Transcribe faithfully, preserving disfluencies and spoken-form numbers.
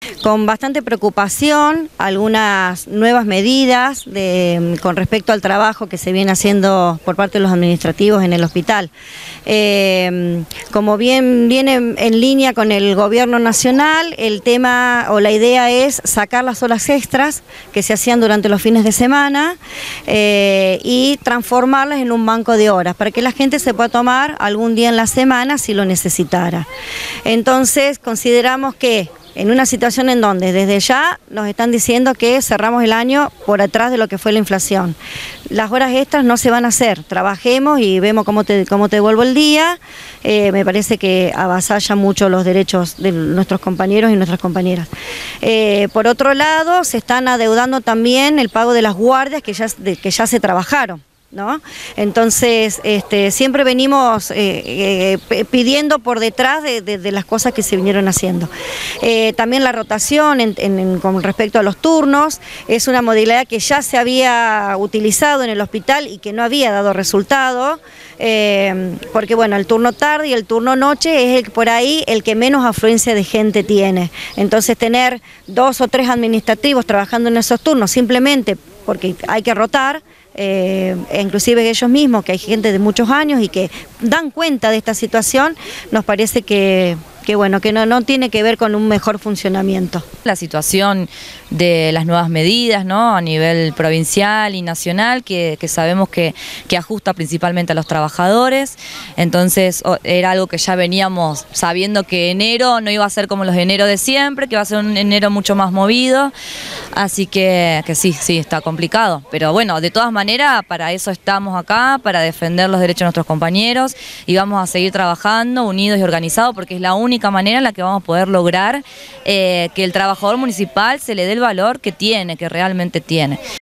Con bastante preocupación, algunas nuevas medidas de, con respecto al trabajo que se viene haciendo por parte de los administrativos en el hospital. Eh, como bien viene en línea con el gobierno nacional, el tema o la idea es sacar las horas extras que se hacían durante los fines de semana eh, y transformarlas en un banco de horas para que la gente se pueda tomar algún día en la semana si lo necesitara. Entonces consideramos que en una situación en donde desde ya nos están diciendo que cerramos el año por atrás de lo que fue la inflación. Las horas extras no se van a hacer, trabajemos y vemos cómo te, cómo te devuelvo el día. Eh, me parece que avasalla mucho los derechos de nuestros compañeros y nuestras compañeras. Eh, por otro lado, se están adeudando también el pago de las guardias que ya, de, que ya se trabajaron, ¿no? Entonces, este, siempre venimos eh, eh, pidiendo por detrás de, de, de las cosas que se vinieron haciendo. Eh, también la rotación en, en, con respecto a los turnos es una modalidad que ya se había utilizado en el hospital y que no había dado resultado, eh, porque bueno, el turno tarde y el turno noche es el, por ahí el que menos afluencia de gente tiene. Entonces, tener dos o tres administrativos trabajando en esos turnos simplemente porque hay que rotar, Eh, inclusive ellos mismos, que hay gente de muchos años y que dan cuenta de esta situación, nos parece que, que bueno, que no, no tiene que ver con un mejor funcionamiento. La situación de las nuevas medidas, ¿no?, a nivel provincial y nacional, que, que sabemos que, que ajusta principalmente a los trabajadores, entonces era algo que ya veníamos sabiendo que enero no iba a ser como los enero de siempre, que iba a ser un enero mucho más movido, así que, que sí, sí, está complicado, pero bueno, de todas maneras para eso estamos acá, para defender los derechos de nuestros compañeros y vamos a seguir trabajando unidos y organizados porque es la única manera en la que vamos a poder lograr eh, que el trabajador municipal se le dé el valor que tiene, que realmente tiene.